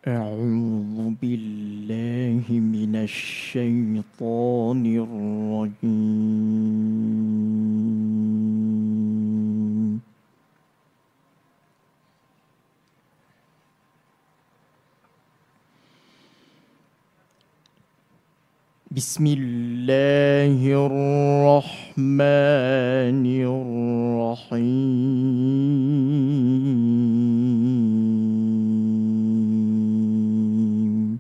أعوذ بالله من الشيطان الرجيم. بسم الله الرحمن الرحيم.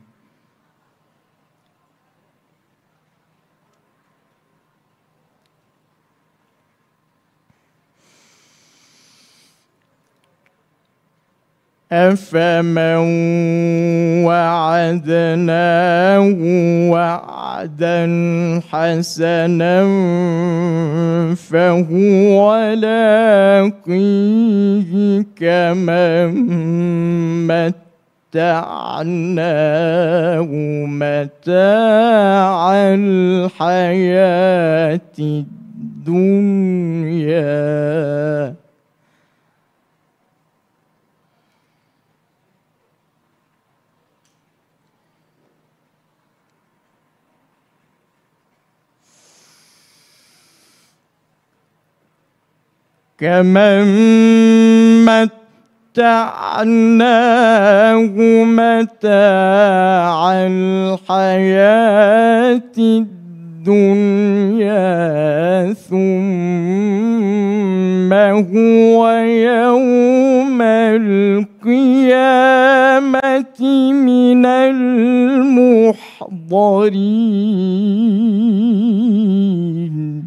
أفمن وعدناه وعدا حسنا فهو لاقيه كمن متعناه متاع الحياة الدنيا كمن متعناه متاع الحياة الدنيا ثم هو يوم القيامة من المحضرين.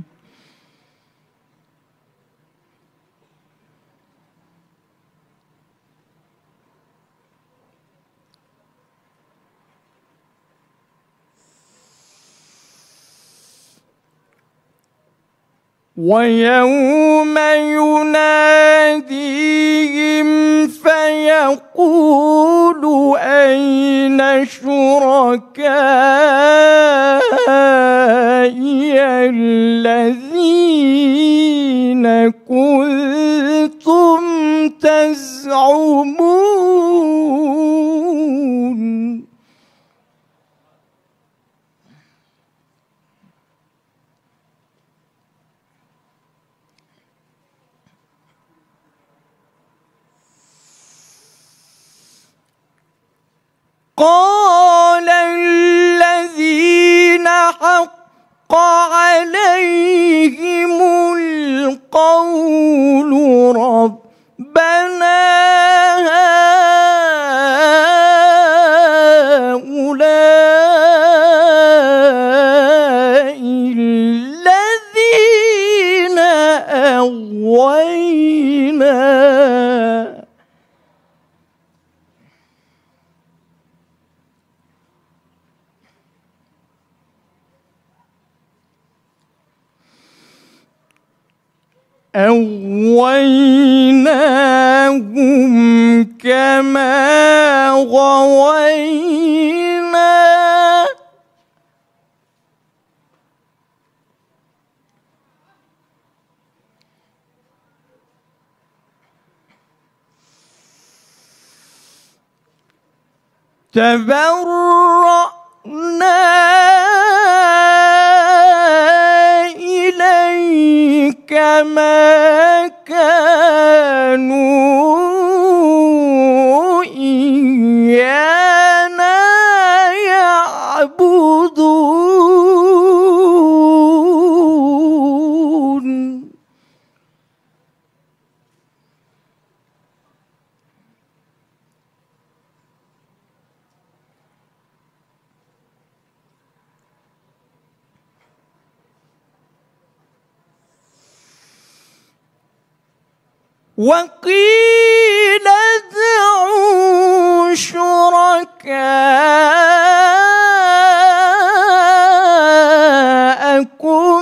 ويوم يناديهم فيقول أين شركائي الذين كنتم تزعمون. قال الذين حق عليهم القول ربنا هؤلاء الذين أغوينا أغويناهم كما غوينا تبرأنا إليك ما كانوا إيانا يعبدون. وقيل ادعوا شركاءكم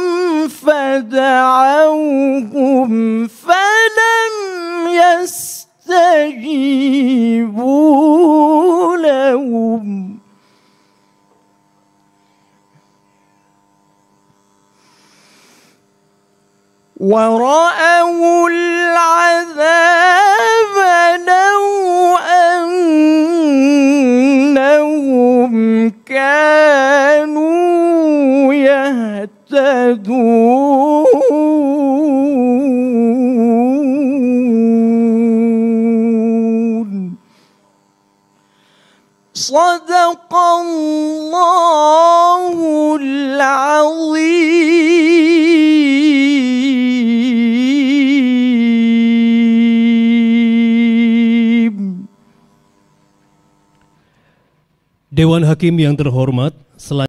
فدعوهم فلم يستجيبوا لهم ورأوا العذاب لو أن يهتدون صدق الله العظيم. Dewan Hakim yang terhormat, selanjutnya